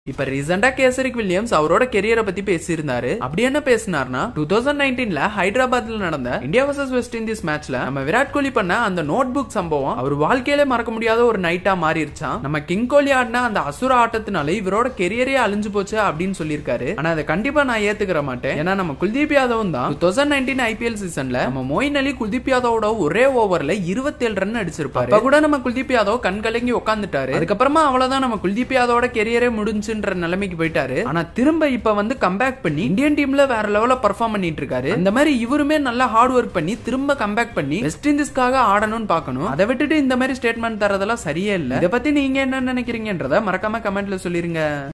இப்ப ரீசெண்டா கேசரிக் வில்லியம்ஸ் அவரோட கெரியரை பத்தி பேசியிருந்தாரு. அப்படி என்ன பேசினார்னா 2019ல ஹைதராபாத்ல நடந்த இந்தியா வர்சஸ் வெஸ்ட் இண்டீஸ் மேட்ச்ல நம்ம விராட் கோலி பண்ண அந்த நோட் புக் சம்பவம் அவர் வாழ்க்கையிலே மறக்க முடியாத ஒரு நைட்டா மாறிடுச்சான். நம்ம கிங் கோலி ஆடின அந்த அசுர ஆட்டத்தினால இவரோட கெரியரே அழிஞ்சு போச்சு அப்படின்னு சொல்லியிருக்காரு. ஆனா அதை கண்டிப்பா நான் ஏத்துக்கிற மாட்டேன். ஏன்னா நம்ம குல்தீப் யாதவும் தான் 2019 ஐபிஎல் சீசன்ல நம்ம மொயின் அலி குல்தீப் யாதவோட ஒரே ஓவர்ல 27 ரன் அடிச்சிருப்பாரு. அப்ப கூட நம்ம குல்தீப் யாதவ் கண் கலங்கி உட்காந்துட்டாரு. அதுக்கப்புறமா அவ்வளவுதான், நம்ம குல்தீப் யாதவோட கெரியரே முடிஞ்சு நிலைமைக்கு போயிட்டாரு. ஆனா திரும்ப இப்ப வந்து கம்பேக் பண்ணி இந்தியன் டீம்ல வேற லெவல்ல பெர்ஃபார்ம் பண்ணிட்டு இருக்காரு. அந்த மாதிரி இவருமே நல்லா ஹார்ட் ஒர்க் பண்ணி திரும்ப கம்பேக் பண்ணி வெஸ்ட் இண்டீஸ்க்காக ஆடணும்னு பார்க்கணும். அதை விட்டுட்டு இந்த மாதிரி ஸ்டேட்மெண்ட் தரதெல்லாம் சரியே இல்ல. இதை பத்தி நீங்க என்ன நினைக்கிறீங்கன்றத மறக்காம கமெண்ட்ல சொல்லிருங்க.